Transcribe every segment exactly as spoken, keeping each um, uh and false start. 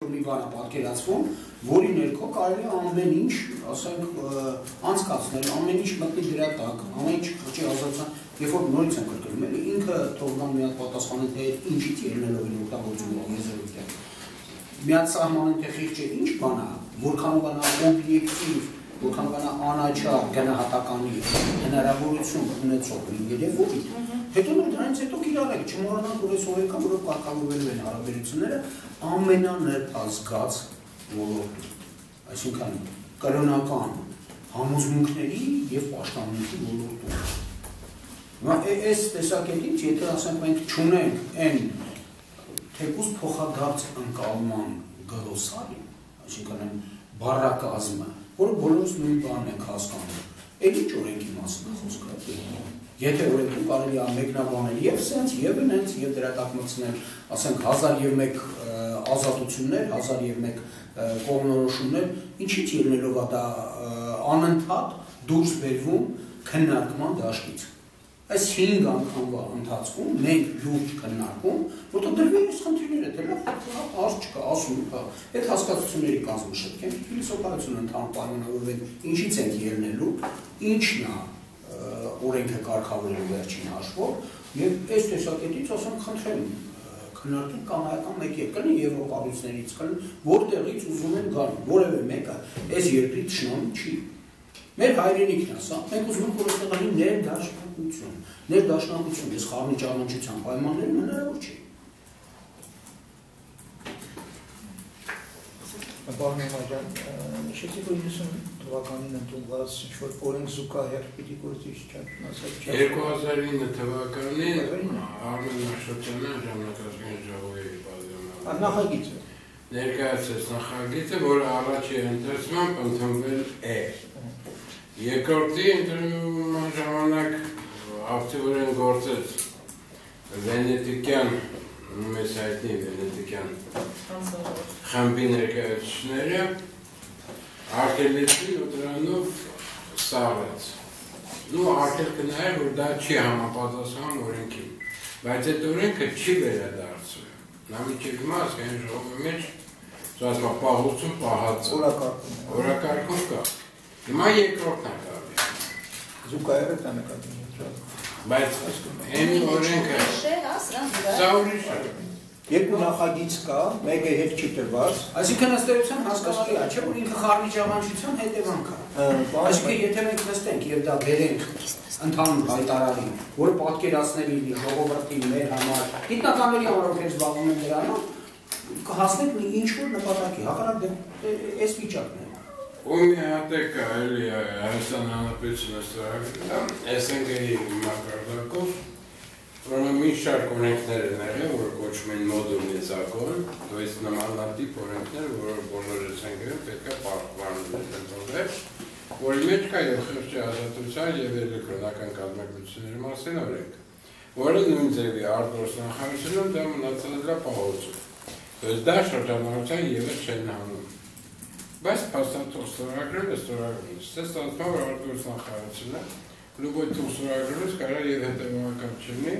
Մի բան է պատկերացվում, որի ներքո կարելի է ամեն ինչ, ասենք, անցկացնել, ամեն ինչ մտնի դրա տակ, ամեն ինչ խղճի ազատության, երբ որ նորից են կրկնում, էլի ինքը թող գան մի հատ պատասխանը թե ինչից ելնելով են օգտագործում եզրույթը։ Մի հատ սահմանեն թե խիղճը ինչ բան է, որքանով նա օբյեկտիվ, որքանով նա անաչառ գնահատականի հնարավորություն ունեցող լինել եւ ոչ։ Հետո դրանից հետո կիրառեք, չմոռանանք, որ այս օրենքան, որով կարգավորվելու են հարաբերությունները, ամենաներազգաց ոլորտում, այսինքն կրոնական համոզմունքների եւ պաշտամունքի ոլորտում։ Հիմա այս տեսակետից, եթե ասենք մենք չունենք այն թեկուզ փոխադարձ ընկալման գլոսարի, այսինքն այն բառակազմը, որը բոլորս նույն բանն ենք հասկանում, այդ ինչ օրենքի մասին է խոսքը։ Եթե օրենքում կարելի է մեկնաբանել եւ սենց, եւ նենց, եւ դրա տակ մտցնել, ասենք հազար եւ մեկ ազատություններ, հազար եւ մեկ կողմնորոշումներ, ինչից ելնելով է դա անընդհատ դուրս բերվում քննարկման դաշտից։ Այս հինգ անգամվա ընթացքում մենք լուրջ քննարկում, որտեղ դրվել են խնդիրները, թե լավ արժ չկա, ասում կա, այդ հասկացությունների կազմը շտկենք, փիլիսոփայություն ընդհանուր պայմանավորվենք, ինչից ենք ելնելու, ինչն է օրենքը կարգավորելու վերջին հաշվով եւ այս տեսակետից ասեմ խնդրեմ քննարկենք կանայական մեկի կլինի եվրոպայություններից կլինի որտեղից ուզում են գալ որևէ մեկը այս երկրի ճշնամի չի մեր հայրենիքն է սա մենք ուզում ենք որ այստեղ լինի ներդաշնակություն ներդաշնակություն այս խառնի ճանաչության պայմաններում հնարավոր չի Պարոն Մամաջան, նշեցի, որ իննսուն թվականին ընդունված ինչ-որ օրենք զուգահեռ պիտի գործի չասել երկու հազար ինը թվականին Արմեն Աշոտյանը ժամանակազգային ժողովի պատգամավորը նախագիծը ներկայացրեց նախագիծը, որը առաջի ընթերցմամբ ընդունվել է երկրորդի ընտրման ժամանակ ակտիվորեն գործեց վենետիկյան մեզ հայտնի վենետիկյան խմբի ներկայացուցիչները արգելեցին ու դրանով սառեց։ Ու արգելքը նաև որ դա չի համապատասխանում օրենքին, բայց այդ օրենքը չի վերադարձվել։ Նա մինչև հիմա ազգային ժողովի մեջ ասում պահություն պահած օրակարգում կա։ Հիմա երկրորդն է կարելի։ Զուգահեռ է նկատվում։ Բայց այն օրենքը սա ուրիշ է։ Երկու նախագիծ կա, մեկը հետ չի տրված։ Այսինքն ըստ էության հասկանալի է, չէ՞ որ ինքը խառնի ճաղանշության հետևանք է։ Այսինքն եթե մենք նստենք եւ դա բերենք ընդհանուր հայտարարի, որը պատկերացնելի ժողովրդի մեր համար, գիտնականների համար ովքեր զբաղվում են դրանով, կհասնենք մի ինչ-որ նպատակի, հակառակ այս վիճակն է։ Ու մի հատ է կա, էլի Հայաստան Հանրապետությունը ստորագրել, էս ընկերի մակարդակով, որոնք մի շարք օրենքներ են եղել, որ կոչվում են մոդուլի закон, то есть նմանատիպ օրենքներ, որ բոլորս են գրել, պետք է պահպանվել ընդունվել, որի մեջ կա եւ խղճի ազատության եւ էլեկտրոնական կազմակերպությունների մասին օրենք, որը նույն ձևի արտգործնախարարությունում դա մնացած դրա պահոցում, то есть դա շրջանառության եւս չեն հանում, բայց փաստաթուղթ ստորագրել է ստորագրել, ստե ստացվում որ արտգործնախարարությունը Любой тур ստորագրելուց կարող եւ հետեւական չլինի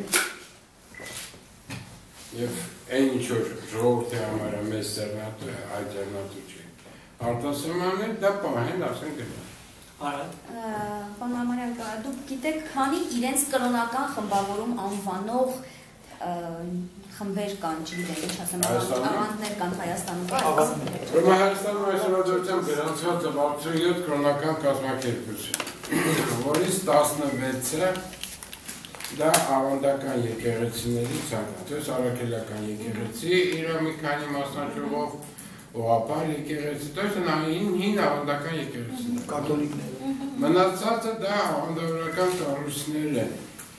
եւ այն ինչ որ ժողովրդի համար մեծ ձեռնատու է, այդ ձեռնատու չի։ Արտասահմաններ դա պահեն ասեն գնա։ Արդ։ Պարոն Մամարյան, դուք գիտեք, քանի իրենց կրոնական խմբավորում անվանող խմբեր կան, չգիտեմ, ինչ ասեմ, ավանդներ կան Հայաստանում։ Ուրեմն Հայաստանում այսօր աջակցությամբ գրանցված է վաթսունյոթ կրոնական կազմակերպություն, որից տասնվեցը դա ավանդական եկեղեցիների ցանկը, то есть արաքելական եկեղեցի, իր մի քանի մասնաճյուղով, ուղղափառ եկեղեցի, то есть հին ավանդական եկեղեցիներ, կաթոլիկներ։ Մնացածը դա ավանդավորական կառույցներ են։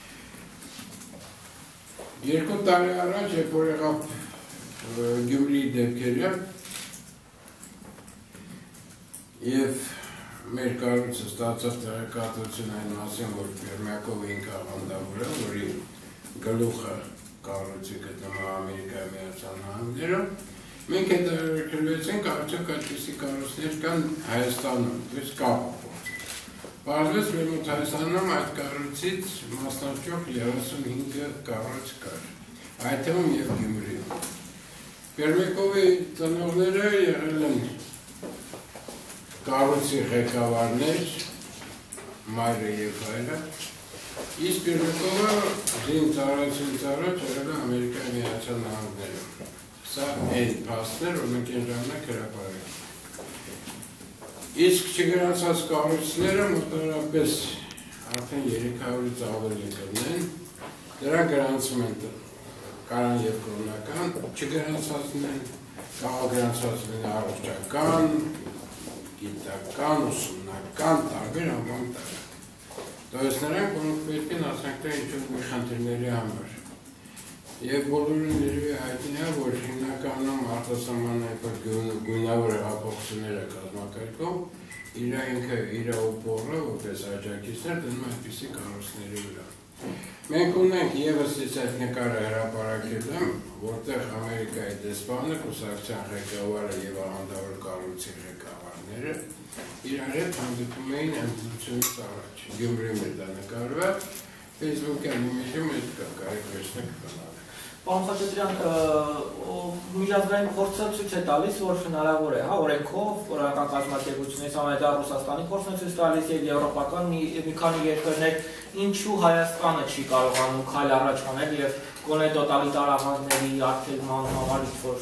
Երկու տարի առաջ, երբ որ եղավ Գյումրիի դեպքերը եւ մեր կառույցը ստացավ տեղեկատվություն այն մասին, որ Պերմյակով ինքը ավանդավորել, որի գլուխը կառույցի գտնվում Ամերիկայի Միացյալ Նահանգներում, մենք հետաքրքրվեցինք, արդյոք այդպիսի կառույցներ կան Հայաստանում, то есть կապ Պարզվեց մեր մոտ Հայաստանում այդ կառույցից մասնաճյուղ երեսունհինգ կառույց կար, այդ թվում եւ Գյումրիում։ Կերմեկովի ծնողները եղել են կառույցի ղեկավարներ, մայրը և հայրը, իսկ Կերմեկովը զինց առաջ զինց առաջ եղել է Ամերիկայի Միացյալ Նահանգներում։ Սա այն փաստն էր, որ մենք այն ժամանակ հրապարակել։ Իսկ չգրանցած կառույցները մոտավորապես արդեն երեք հարյուրից ավելի կլինեն, դրանք գրանցում են Կարան և կրոնական, չգրանցածն են, կարող գրանցածն են առողջական, գիտական, ուսումնական, տարբեր անվան տարբեր։ Դոյս նրանք, որոնք պետք են ասանքտա ինչ-որ մի խնդիրների համար։ Եվ բոլորը ներվի հայտնի է, որ հիմնականում արտասահմանային գույնավոր հեղափոխությունները կազմակերպող, իր ինքը իր ուղղորը, որպես աջակիցներ դնում այդպիսի կառույցների վրա։ Մենք ունենք ևս այդ նկարը հրապարակել եմ, որտեղ Ամերիկայի դեսպանը, կուսակցության ղեկավարը և աղանդավոր կառույցի ղեկավարները իրար հետ հանդիպում էին ընդդիմությունից առաջ։ Գյումրիում էր դա նկարված, Facebook-յան իմիջում այդ կարիք վերջնակ կնալ։ Պարոն Խաչատրյան, միջազգային փորձը ցույց է տալիս, որ հնարավոր է, հա, օրենքով, օրենական կազմակերպությունից ամենադառ Ռուսաստանի փորձն է ցույց տալիս եւ եվրոպական մի քանի երկրներ, ինչու Հայաստանը չի կարողանում քայլ առաջ անել եւ գոնե տոտալիտար ավանդների արգելման համար ինչ-որ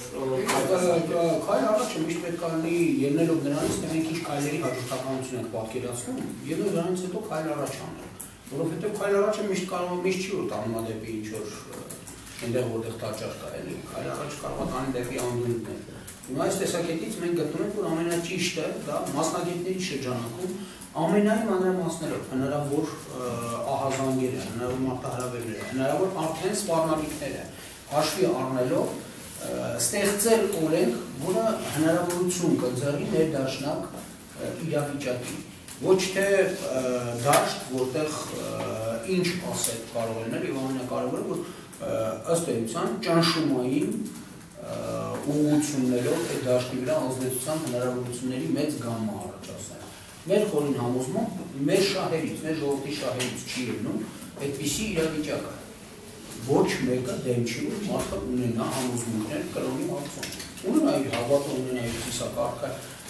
քայլ առաջը միշտ պետք է լինի ելնելով նրանից, թե մենք ինչ քայլերի հաջորդականություն ենք պատկերացնում եւ նրանից հետո քայլ առաջ անել, որովհետեւ քայլ առաջը միշտ կարող միշտ չի որ տանում դեպի ինչ-որ այնտեղ որտեղ տաճար կա, էլի, քայլ առաջ կարող է տանի դեպի անդունդներ։ Հիմա այս տեսակետից մենք գտնում ենք, որ ամենաճիշտը դա մասնագետների շրջանակում ամենայն մանրամասներով հնարավոր ահազանգերը, հնարավոր մարտահրավերները, հնարավոր արդեն սպառնալիքները հաշվի առնելով ստեղծել օրենք, որը հնարավորություն կընձեռի ներդաշնակ իրավիճակի։ Ոչ թե դաշտ, որտեղ ինչ ասել կարող է լինել, եւ ամենակարևորը, որ ըստ էության ճնշումային ուղղություններով այդ դաշտի վրա ազդեցության հնարավորությունների մեծ գամմա առաջացնել։ Մեր խորին համոզմամբ մեր շահերից, մեր ժողովրդի շահերից չի ելնում այդպիսի իրավիճակը։ Ոչ մեկը դեմ չի, որ մարդը ունենա համոզմունքներ կրոնի հարցում։ Ունենա իր հավատը, ունենա իր ծիսակարգը,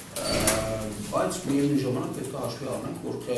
բայց միևնույն ժամանակ պետք է հաշվի առնենք, որ թե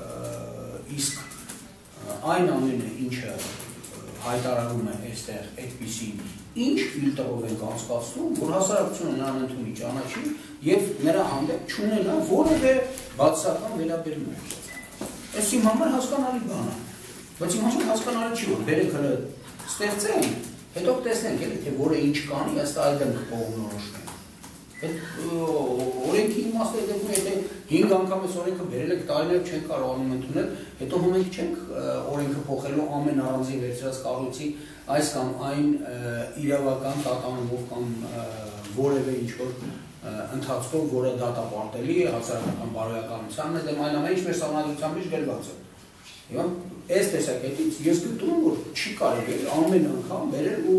իսկ այն ամենը, ինչը հայտարարում է այստեղ այդպիսի ինչ ֆիլտրով ենք անցկացնում, որ հասարակությունը նրան ընդունի ճանաչի եւ նրա հանդեպ չունենա որևէ բացասական վերաբերմունք։ Այս իմ համար հասկանալի բան է, բայց իմ համար հասկանալի չի, որ բերեք հələ ստեղծենք, հետո տեսնենք էլի թե որը ինչ կանի, ըստ այդմ կողմնորոշվենք։ Այդ օրենքի իմաստը դեպքում եթե հինգ անգամ այս օրենքը բերել եք տարիներ չենք կարողանում ընդունել, հետո մենք չենք օրենքը փոխելու ամեն առանձին վերցրած կառույցի այս կամ այն իրավական տատանումով կամ որևէ ինչ-որ ընթացքով, որը դատապարտելի է հասարակական բարոյականությանն է դեմ այն ամեն ինչ մեր սահմանադրության մեջ գրված է։ Հիմա այս տեսակետից ես գտնում որ չի կարելի ամեն անգամ բերել ու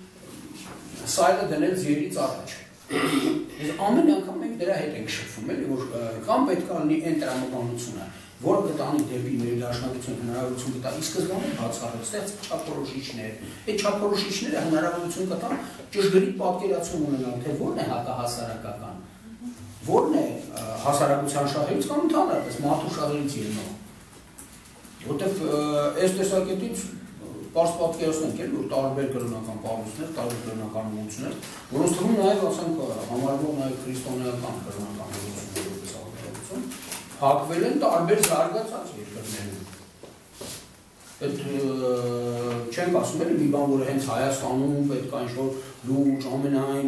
սայլը դնել ձիերից առաջ։ Ես ամեն անգամ մենք դրա հետ ենք շփվում, էլի, որ կամ պետք է լինի այն տրամաբանությունը, որը կտանի դեպի ներդաշնակություն հնարավորություն կտա, ի սկզբանե բացառել, ստեղծ չափորոշիչներ, այդ չափորոշիչները հնարավորություն կտան ճշգրիտ պատկերացում ունենալ, թե որն է հակահասարակական, որն է հասարակության շահերից կամ ընդհանրապես մարդու շահերից ելնող։ Որտեղ այս տեսակետից պարզ պատկերացնենք էլ, որ տարբեր կրոնական կառույցներ, տարբեր կրոնական ուղղություններ, որոնց թվում նաև ասենք համարվող նաև քրիստոնեական կրոնական ուղղություններ որպես ալտերնատիվ, հակվել են տարբեր զարգացած երկրներում։ Այդ չենք ասում էլ մի բան, որը հենց Հայաստանում պետք է ինչ-որ լուրջ ամենայն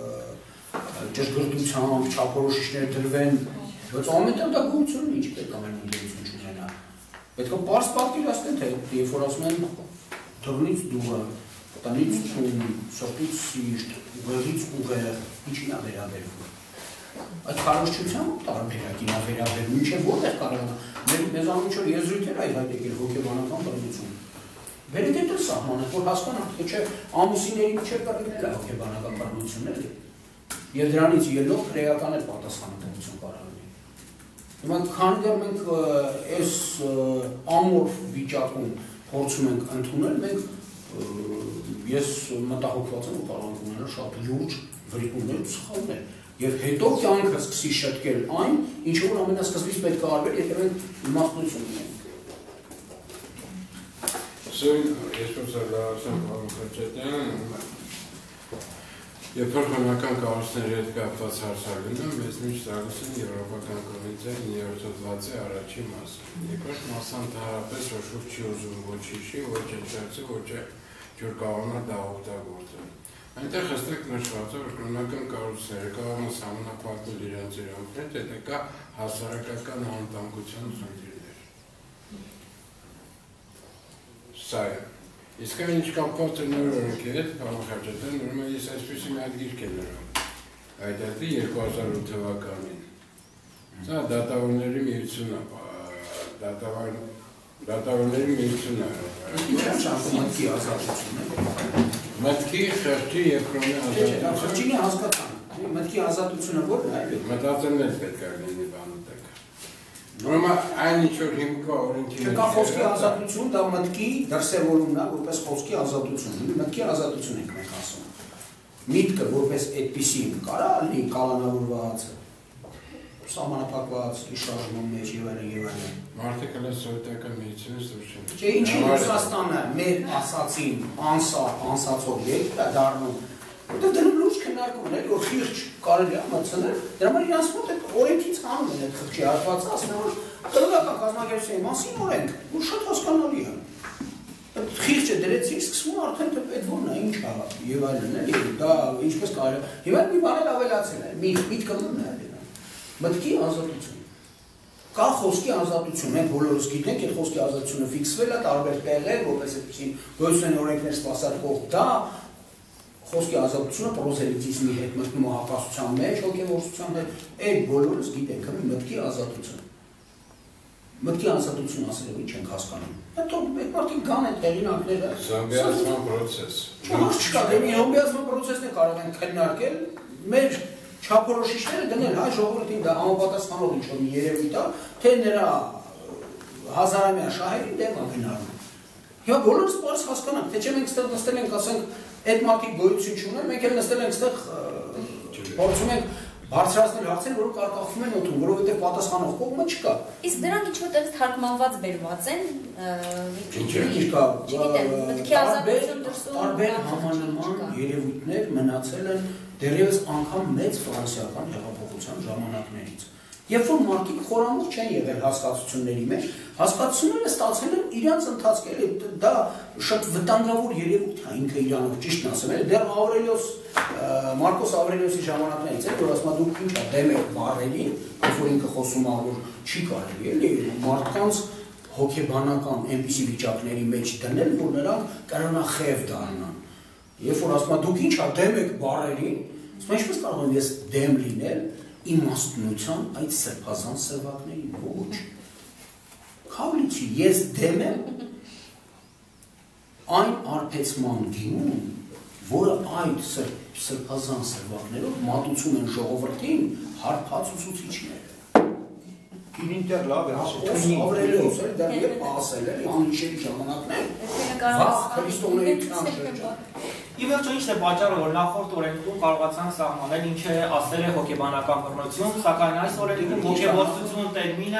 ճշգրտությամբ չափորոշիչներ դրվեն, բայց ամենտեղ դա գոյություն ունի, ինչ պետք է մեր գոյություն չունենա։ Պետք է պարզ պատկերացնել, թե երբ որ ասում են դռնից դուռը, տնից տուն, սրտից սիրտ, ուղեղից ուղեղ, ինչին է վերաբերվում։ Այդ քարոզչությամբ տարբերակին է վերաբերվում, ինչև որտեղ կարող է։ Մեզանում ինչ-որ եզրույթներ այդ հայտ եկել հոգեբանական բռնություն։ Բերեք այդ սահմանը, որ հասկանանք, թե չէ ամուսինների միջև կռիվներ է հոգեբանական բռնությունները, եւ դրանից ելնող քրեական էլ պատասխանատվություն կարող լինի։ Հիմա քանի դեռ մենք այս ամորֆ վիճակում փորձում ենք ընդունել, մենք ես մտահոգված եմ ու կարող եմ ունենալ շատ լուրջ վրիպումներ ու սխալներ եւ հետո կյանքը սկսի շտկել այն, ինչը որ ամենասկզբից պետք է արվեր, եթե մենք իմաստնություն ունենք։ Սույն, ես փորձարկարացեմ պարոն Խաչատյան, երբ որ խմբական կառույցների հետ կապված հարցարկում եմ, մեզ միշտ տալիս են Եվրոպական կոմիտեի նիորդ հոդվածի առաջի մասը։ Երկրորդ մասը ընդհանրապես որ շուրջ չի ուզում ոչ հիշի, ոչ հեչացի, ոչ ջուր կարողանա դա օգտագործել։ Այնտեղ հստակ նշված է, որ կրոնական կառույցները կարող են սահմանափակել իրենց իրավունքները, եթե կա հասարակական անվտանգության խնդիրներ։ Սա է։ Իսկ այն ինչ կապված է նոր օրենքի հետ, պարոն Խաչատյան, ուրեմն ես այսպիսի մի հատ գիրք եմ նրում, այդ այդի երկու հազար ութ թվականին։ Սա դատավորների միությունն է, դատավորների միությունն է։ Ինչ է շարժում մտքի ազատությունը։ Մտքի, խղճի և կրոնի ազատությունը։ Խղճինի հասկացան, մտքի ազատությունը ո՞րն է։ Մտածելն էլ պետք է լինի բանուտեք։ Ուրեմն այն ինչ որ հիմքա օրենքի Չկա խոսքի ազատություն, դա մտքի դրսևորումն է, որպես խոսքի ազատություն։ Մտքի ազատություն ենք մենք ասում։ Միտքը որպես այդպիսին կարա լինի կալանավորված, սահմանափակված, շարժման մեջ եւ այլն եւ այլն։ Մարդիկ հենց սովետական միությունից դուրս չեն։ Չէ, ինչի Ռուսաստանը մեր ասացին անսա, անսացող երբ է դառնում։ Որտեղ դնում լուրջ քննարկում են, որ խիղճ կարելի է մտցնել, դրա համար իրանց մոտ այդ օրենքից անում են այդ խղճի հատվածը, ասում են, որ կրոնական կազմակերպության մասին օրենք, որ շատ հասկանալի է։ Այդ խիղճը դրեցին, սկսվում է արդեն այդ որն է, ինչ է եւ այլն, էլի, դա ինչպես կարելի է։ Եվ այդ մի բան էլ ավելացել է, միտքը մնա է դրան։ Մտքի ազատություն։ Կա խոսքի ազատություն, մենք բոլորս գիտենք, այդ խոսքի ազատությունը ֆիքսվել է տարբեր տեղեր, որպես այդպեսին գոյություն օրենքներ սպասարկող դա խոսքի ազատությունը պրոզելիտիզմի հետ մտնում է հակասության մեջ, հոգևորության հետ, այդ բոլորս գիտենք, մտքի ազատություն։ Մտքի ազատություն ասելով ինչ ենք հասկանում։ Հետո այդ մարդիկ կան այդ հեղինակները։ Զոմբիացման պրոցես։ Ոչ չկա, դե մի զոմբիացման պրոցեսն է կարող ենք քննարկել, մեր չափորոշիչները դնել հայ ժողովրդին դա համապատասխանող ինչ-որ մի երևույթ է, թե նրա հազարամյա շահերին դեմ է գնալու։ Հիմա բոլորս պարզ հասկանանք, թե չէ մենք ստեղ նստել ենք, ասենք, այդ մարդիկ գոյություն չունեն, մենք էլ նստել ենք ստեղ փորձում ենք բարձրացնել հարցեր, որոնք արկախվում են օդում, որովհետև պատասխանող կողմը չկա։ Իսկ դրանք ինչ որտեղ թարգմանված բերված են, ինչ կա, չգիտեմ, մտքի ազատություն դրսում տարբեր համանման երևույթներ մնացել են դեռևս անգամ մեծ ֆրանսիական հեղափոխության ժամանակներից։ Երբ որ մարդիկ խորամուխ չեն եղել հասկացությունների մեջ, հասկացությունները ստացել են իրանց ընթացքել, դա շատ վտանգավոր երևույթ է ինքը իրանով ճիշտն ասեմ, դեռ Ավրելիոս Մարկոս Ավրելիոսի ժամանակներից է, որ ասում է դուք ինչ է դեմ եք բառերին, երբ որ ինքը խոսում է, որ չի կարելի, էլի մարդկանց հոգեբանական այնպիսի վիճակների մեջ դնել, որ նրանք կրոնախև դառնան։ Երբ որ ասում է դուք ինչ է դեմ եք բառերին, ասում ինչպես կարող եմ ես դեմ լինել իմաստնության այդ սրբազան սրվակներին, ոչ։ Քավլիցի, ես դեմ եմ այն արբեցման գինուն, որը այդ սրբազան սրվակներով մատուցում են ժողովրդին հարբած ուսուցիչները։ Ինտեր լավ է, Ավրելիոս էլ դա եւ ասել է անիշերի ժամանակներ։ Վաղ քրիստոնեության շրջան։ Ի վերջո ինչ է պատճառը, որ նախորդ օրենքում կարողացանք սահմանել ինչ է ասել է հոգեբանական բռնություն, սակայն այս օրենքում հոգեբործություն տերմինը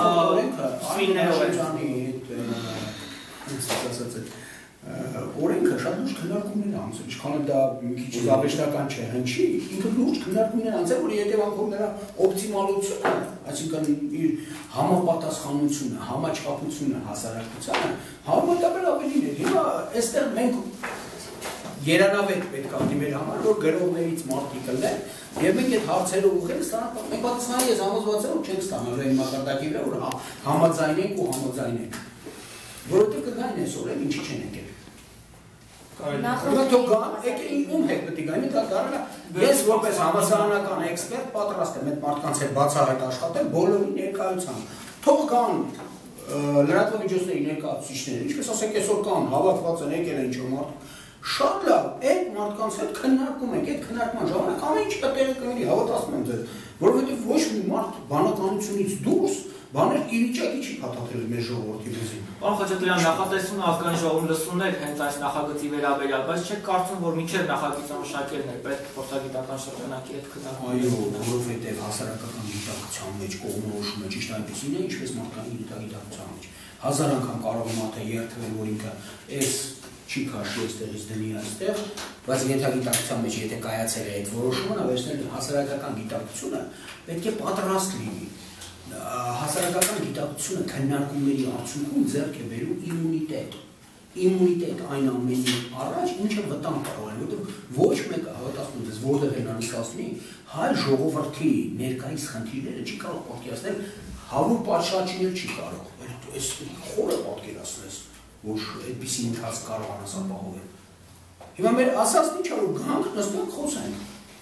օրենքը շատ լուրջ քննարկումներ է անցել, ինչքան դա մի քիչ զավեշտական չէ, հնչի, ինքը լուրջ քննարկումներ անցել, որի հետևանքով նրա օպտիմալությունը, այսինքն իր համապատասխանությունը, համաչափությունը հասարակությանը համեմատաբար ավելին է։ Հիմա այստեղ մենք երանավետ պետք է լինի մեր համար, որ գրողներից մարդիկ լինեն, եւ մենք այդ հարցերը ուղղենք ստանանք, մենք պատասխանը ես համոզված եմ, որ չենք ստանալու այն մակարդակի վրա, որ համաձայնենք ու համաձայնենք։ Որովհետեւ կգային այսօր էլ ինչի չեն եկել։ Նախորդ գան, եկել ում հետ պետք է գային, դա կարողա ես որպես համասարանական էքսպերտ պատրաստ եմ այդ մարդկանց հետ բացահայտ աշխատել բոլորի ներկայությամբ։ Թող գան լրատվող միջոցների ներկայացուցիչները, ինչպես ասենք այսօր կան, հավաքված են եկել են ինչ-որ մարդ։ Շատ լավ, այդ մարդկանց հետ քննարկում ենք, այդ քննարկման ժամանակ ամեն ինչ տեղի կլինի, հավատացնում եմ ձեզ, որովհետև ոչ մի մարդ բանականությունից դուրս բաներ ի վիճակի չի փաթաթել մեր ժողովրդի վզին։ Պարոն Խաչատրյան, նախատեսվում է ազգային ժողովում լսումներ հենց այս նախագծի վերաբերյալ, բայց չեք կարծում, որ մինչև նախագիծը մշակելն է պետք փորձագիտական շրջանակի հետ քննարկել։ Այո, որովհետև հասարակական գիտակցության մեջ կողմնորոշումը ճիշտ այնպեսին է, ինչպես մարդկային գիտակցության մեջ։ Հազար անգամ կարող եմ աթը երթվել, որ ինքը այս չի քաշի այստեղից դնի այստեղ, բայց ենթագիտակցության մեջ եթե կայացել է այդ որոշումը, նա վերցնել հասարակական գիտակցությունը պետք է պատրաստ լինի։ Հասարակական գիտակցությունը քննարկումների արդյունքում ձեռք է բերում իմունիտետ։ Իմունիտետ այն ամենի առաջ, ինչը վտանգ կարող է, որովհետև ոչ մեկը հավատացնում ես, որտեղ են անցկացնի, հայ ժողովրդի ներկայիս խնդիրները չի կարող պատկերացնել, հարյուր պատշաճիներ չի կարող, այս խորը պատկերացնես, որ այդպիսի ընթացք կարողանաս ապահովել։ Հիմա մեր ասածն ինչ է, որ գանք նստենք խոսենք։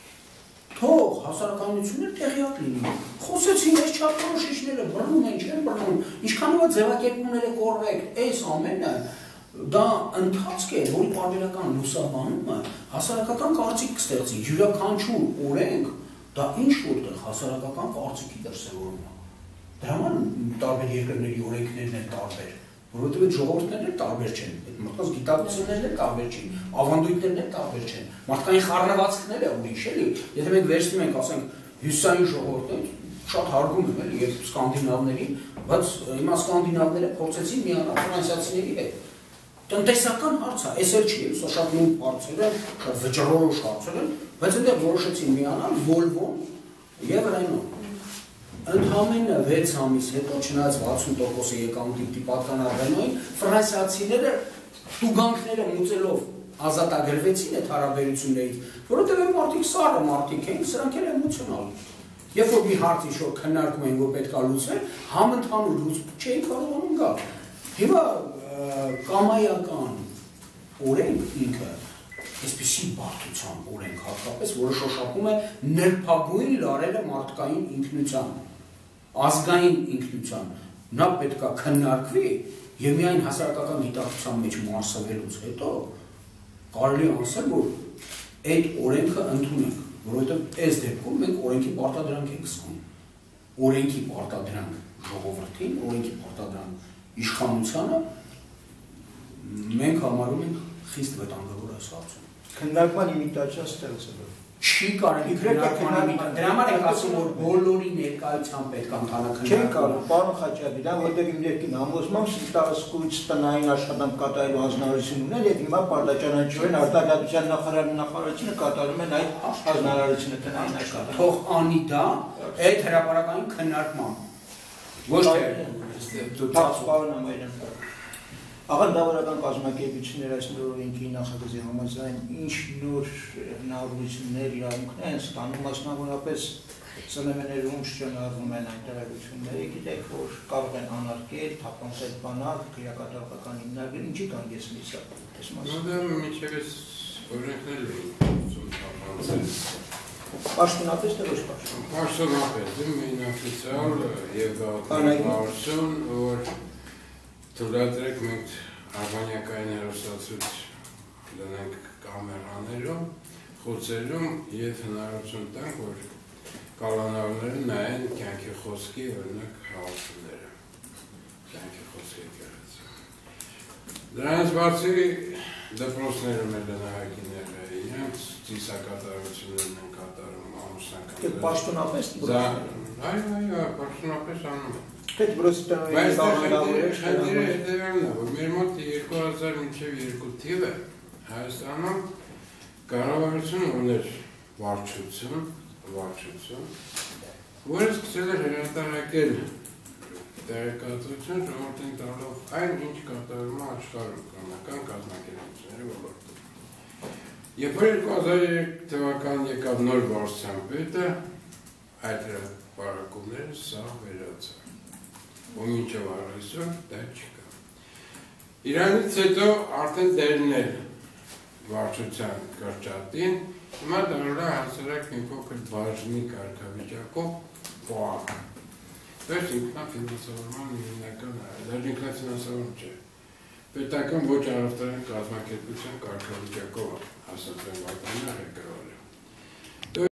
Թող հասարակայնությունները տեղյակ լինի։ Խոսեցին այս չափորոշիչները, բռնում են, չեն բռնում, ինչքանով է ձևակերպումները կոռեկտ, այս ամենը դա ընթացք է, որի պարբերական լուսաբանումը հասարակական կարծիք կստեղծի, յուրաքանչյուր օրենք դա ինչ որտեղ հասարակական կարծիքի դրսևորում է։ Դրա համար տարբեր երկրների օրենքներն են տարբեր, որովհետև այդ ժողովուրդներն էլ տարբեր չեն, այդ մարդկանց գիտակցություններն էլ տարբեր չեն, ավանդույթներն էլ տարբեր չեն, մարդկային խառնվածքները ուրիշ էլի, եթե մենք վերցնում ենք, ասենք, հյուսիսային ժողովուրդներ, շատ հարգում եմ էլի, եւ սկանդինավների, բայց հիմա սկանդինավները փորձեցին միանալ ֆրանսիացիների հետ։ Տնտեսական հարց է, այս էլ չի, սա շատ նույն հարցեր են, շատ վճռորոշ հարցեր են, բայց այնտեղ որոշեցին միանալ Volvo-ն եւ Renault-ն։ Ընդամենը վեց ամիս հետո, չնայած վաթսուն տոկոսի եկամուտի պատկանար Renault-ին, ֆրանսիացիները տուգանքները մուծելով ազատագրվեցին այդ հարաբերություններից, որովհետև մարդիկ սառը մարդիկ են, սրանք էլ էմոցիոնալ են։ Երբ որ մի հարց ինչ-որ քննարկում են, որ պետք է լուծվի, համընդհանուր լուծում չէին կարողանում գալ։ Հիմա կամայական օրենք ինքը, այսպիսի բարդության օրենք հատկապես, որը շոշափում է նրբագույն լարերը մարդկային ինքնության, ազգային ինքնության, նա պետք է քննարկվի եւ միայն հասարակական գիտակցության մեջ մարսվելուց հետո կարելի է ասել, որ այդ օրենքը ընդունենք, որովհետեւ այս դեպքում մենք օրենքի պարտադրանք ենք զգում, օրենքի պարտադրանք ժողովրդին, օրենքի պարտադրանք իշխանությանը մենք համարում ենք խիստ վտանգավոր այս հարցում։ Քննարկման իմիտացիա ստեղծելով։ Չի կարելի քննարկման իմիտացիա։ Դրա համար ենք ասում, որ բոլորի ներկայությամբ պետք է ընդհանրական Չեն կարող, պարոն Խաչատրյան, որտեղ իմ ներքին համոզմամբ տարածքույց տնային աշխատանք կատարելու հանձնարարություն ունել եւ հիմա պարտաճանաչորեն արտադրության նախարարի նախարարությունը կատարում են այդ հանձնարարությունը տնային աշխատանք։ Թող անի դա այդ հրապարակային քննարկման։ Ոչ թե պարոն Ամայրյան Աղանդավորական կազմակերպություններ այս նոր օրենքի նախագծի համաձայն ինչ նոր հնարավորություններ իրավունքներ են ստանում, մասնավորապես ՍՆՄ-ներում շրջանառվում են այն տեղեկությունները, գիտեք, որ կարող են անարգել, թափանցել բանալ, քրեակատարողական հիմնարկել, ինչի կանգնեցնի սա այս մասը։ Դա մինչև այս օրենքներ էին թափանցել։ Պաշտոնապես թե ոչ պաշտոնապես։ Պաշտոնապես, մենաֆիցիալ եւ գաղտնիություն, որ թույլատրեք մենք արբանյակային հեռուստացույց դնենք կամերաներում, խոցերում եւ հնարավորություն տանք, որ կալանավորները նայեն կյանքի խոսքի օրինակ հաղորդումները, կյանքի խոսքի եկեղեցի։ Դրանից բացի դպրոցներում էլ նահագիները իրենց ծիսակատարություններն են կատարում ամուսնական։ Պաշտոնապես Այո, այո, պաշտոնապես անում են։ Պետք Բայց խնդիրը հետևյալն է, որ մեր մոտ երկու հազար մինչև երկու թիվը Հայաստանում կառավարությունը ուներ վարչություն, վարչություն, որը սկսել էր հրատարակել տեղեկատվություն ժողովրդին տալով այն, ինչ կատարվում է աշխարհում կրոնական կազմակերպությունների ոլորտում։ Երբ որ երկու հազար երեք թվականին եկավ նոր վարչության պետը, այդ հրապարակումները սաղ վերացան։ Ու մինչև այսօր դա չկա։ Իրանից հետո արդեն դերնել վարչության կրճատին, հիմա դառնում է հասարակ մի փոքր բաժնի կարգավիճակով փոխ։ Բայց ինքնաֆինանսավորման հիմնական դա ինքնաֆինանսավորում չէ։ Պետական ոչ առևտրային կազմակերպության կարգավիճակով հասարակ վարչության ղեկավարը։